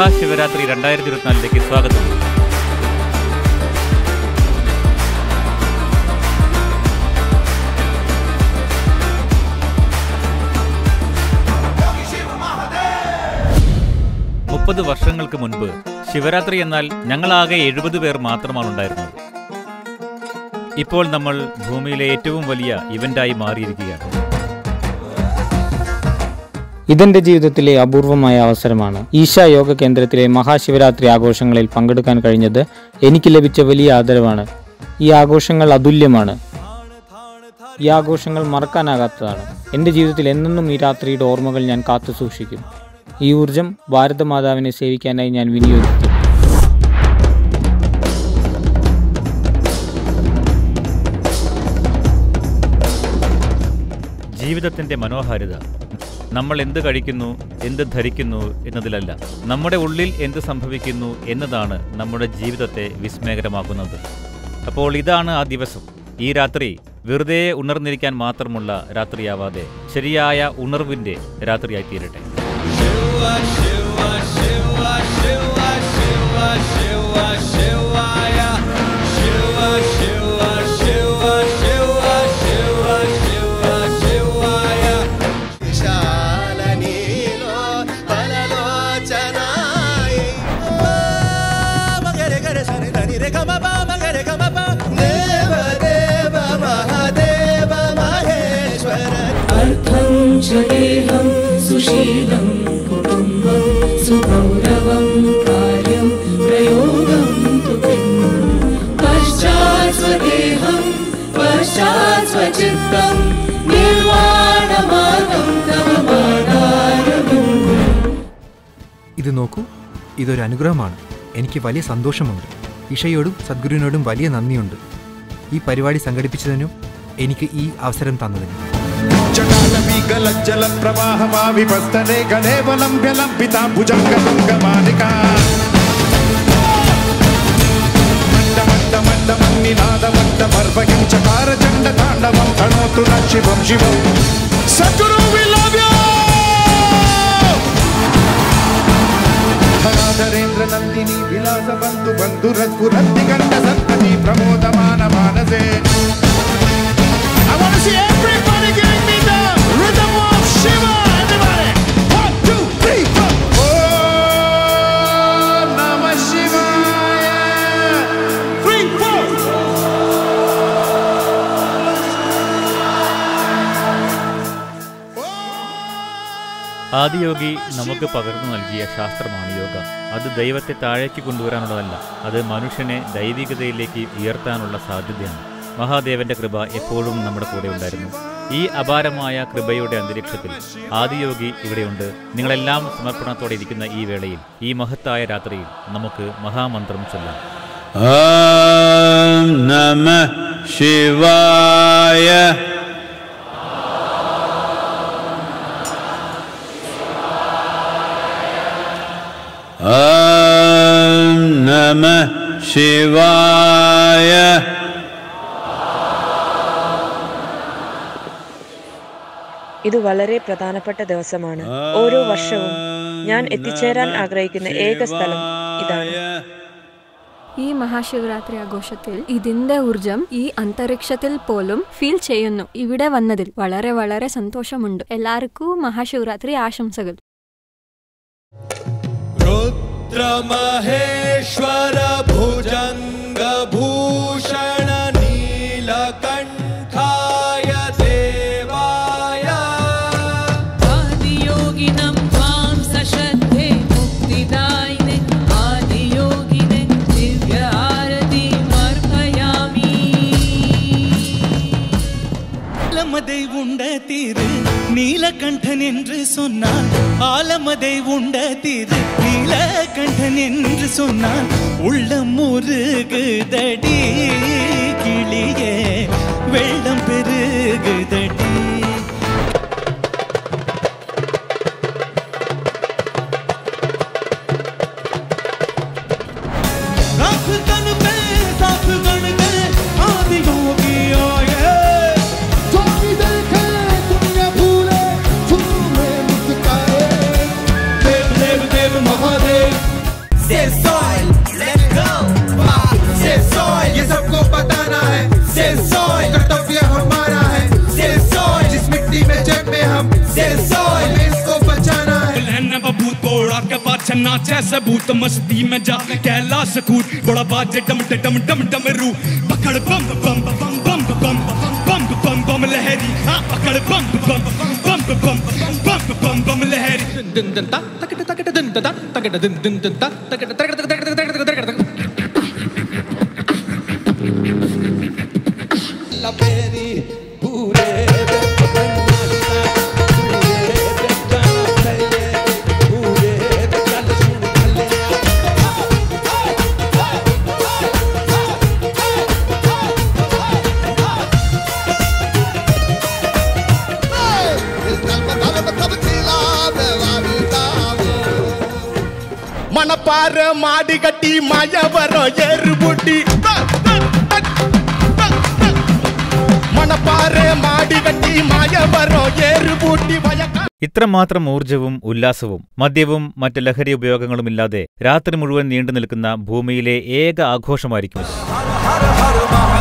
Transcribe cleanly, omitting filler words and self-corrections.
മഹാശിവരാത്രി 2024 സ്വാഗതം. വർഷങ്ങൾക്ക് മുൻപ് ശിവരാത്രി എന്നാൽ ഞങ്ങളാകെ 70 പേർ മാത്രമാണ് ഉണ്ടായിരുന്നത്. ഇപ്പോൾ നമ്മൾ ഭൂമിയിലെ ഏറ്റവും വലിയ ഇവന്റായി മാറിയിരിക്കുകയാണ്. ഇതെന്റെ ജീവിതത്തിലെ അപൂർവമായ അവസരമാണ്. ഈശാ യോഗ കേന്ദ്രത്തിലെ മഹാശിവരാത്രി ആഘോഷങ്ങളിൽ പങ്കെടുക്കാൻ കഴിഞ്ഞത് എനിക്ക് ലഭിച്ച വലിയ ആദരവാണ്. ഈ ആഘോഷങ്ങൾ അതുല്യമാണ്. ഈ ആഘോഷങ്ങൾ മറക്കാനാകാത്തതാണ്. എൻ്റെ ജീവിതത്തിൽ എന്നെന്നും ഈ രാത്രിയുടെ ഓർമ്മകൾ ഞാൻ കാത്തു സൂക്ഷിക്കും. ഈ ഊർജം ഭാരതമാതാവിനെ സേവിക്കാനായി ഞാൻ വിനിയോഗിക്കും. ജീവിതത്തിൻ്റെ മനോഹാരിത നമ്മൾ എന്ത് കഴിക്കുന്നു, എന്ത് ധരിക്കുന്നു എന്നതിലല്ല, നമ്മുടെ ഉള്ളിൽ എന്ത് സംഭവിക്കുന്നു എന്നതാണ് നമ്മുടെ ജീവിതത്തെ വിസ്മയകരമാക്കുന്നത്. അപ്പോൾ ഇതാണ് ആ ദിവസം. ഈ രാത്രി വെറുതെ ഉണർന്നിരിക്കാൻ മാത്രമുള്ള രാത്രിയാവാതെ ശരിയായ ഉണർവിൻ്റെ രാത്രിയായി തീരട്ടെ. സുശീലം കുടുംബം സുഗൗരവം കാര്യം പ്രയോഗം പശ്ചാത് സ്വദേഹം പശ്ചാത് സ്വചിത്തം നിർവാണമാർഗം തവമാകാരവും. ഇത് നോക്കൂ, ഇതൊരു അനുഗ്രഹമാണ്. എനിക്ക് വലിയ സന്തോഷമുണ്ട്. ഇഷയോടും സദ്ഗുരുവിനോടും വലിയ നന്ദിയുണ്ട്. ഈ പരിപാടി സംഘടിപ്പിച്ചതിനും എനിക്ക് ഈ അവസരം തന്നതിനും. ജല പ്രവാഹമാവിപസ്തനേ ഗലേവലംബ്യലംബിതാ ഭുജംഗമംഗമാലികാ മണ്ഡമണ്ഡമണ്ഡമണ്ണിനാദമണ്ഡമർവയം ചകാര ചണ്ഡ താണ്ഡവം തണോതു ന ശിവം ശിവം. Sadhguru we love you. ധരാധരേന്ദ്ര Nandini വിലാസ ബന്ധു ബന്ധു രഘുരത്തി ഗണ്ഡ സന്തതി പ്രമോദമാന മാനസേ. I want to see everybody giving me the rhythm of Shiva. Everybody, 1, 2, 3, 4. Om Namah Shivaya. 3, 4. Adiyogi നമുക്ക് പകർന്നു നൽകിയ ശാസ്ത്രമാണ് യോഗ. അത് ദൈവത്തെ താഴേക്ക് കൊണ്ടുവരാനുള്ളതല്ല, അത് മനുഷ്യനെ ദൈവികതയിലേക്ക് ഉയർത്താനുള്ള സാധ്യതയാണ്. മഹാദേവന്റെ കൃപ എപ്പോഴും നമ്മുടെ കൂടെ ഉണ്ടായിരുന്നു. ഈ അപാരമായ കൃപയുടെ അന്തരീക്ഷത്തിൽ ആദിയോഗി ഇവിടെയുണ്ട്. നിങ്ങളെല്ലാം സമർപ്പണത്തോടെ ഇരിക്കുന്ന ഈ വേളയിൽ, ഈ മഹത്തായ രാത്രിയിൽ നമുക്ക് മഹാമന്ത്രം ചൊല്ലാം. ഓം നമഃ ശിവായ. ഓം നമഃ ശിവായ. ഇത് വളരെ പ്രധാനപ്പെട്ട ദിവസമാണ്. ഓരോ വർഷവും ഞാൻ എത്തിച്ചേരാൻ ആഗ്രഹിക്കുന്ന ഏക സ്ഥലം ഇതാണ്. ഈ മഹാശിവരാത്രി ആഘോഷത്തിൽ ഇതിന്റെ ഊർജം ഈ അന്തരീക്ഷത്തിൽ പോലും ഫീൽ ചെയ്യുന്നു. ഇവിടെ വന്നതിൽ വളരെ വളരെ സന്തോഷമുണ്ട്. എല്ലാവർക്കും മഹാശിവരാത്രി ആശംസകൾ. രുദ്രമഹേശ്വര ഭുജംഗ ഭൂഷണ നീലകണ്ഠായ ദേവായ ആദിയോഗിനം ത്വാം സശ്രദ്ധേ മുക്തിദായിനെ ആദിയോഗിനെ ദിവ്യ ആരതി സമർപ്പയാമി. ஆலமதை உண்ட தீரு நீலகண்டன் என்று சொன்னான். ஆலமதை உண்ட தீரு நீலகண்டன் என்று சொன்னான். உள்ளம் முருகுதடி கிளியே வெள்ளம் பெருகுதடி. उड़ा के पाछे नाचे सबूत मस्ती में जा कैलाश कूद बड़ा बाजे डम डम डम डमरू पकड़ बम बम बम बम बम बम बम बम लहरी पकड़ बम बम बम बम बम बम बम लहरी दिन दिन ता तक तक दिन ता तक दिन दिन ता तक तक la peri pure मनपार माडी गट्टी माया बरो एरु बुड्डी ഇത്രമാത്രം ഊർജവും ഉല്ലാസവും മദ്യവും മറ്റ് ലഹരി ഉപയോഗങ്ങളുമില്ലാതെ രാത്രി മുഴുവൻ നീണ്ടു നിൽക്കുന്ന ഭൂമിയിലെ ഏക ആഘോഷമായിരിക്കും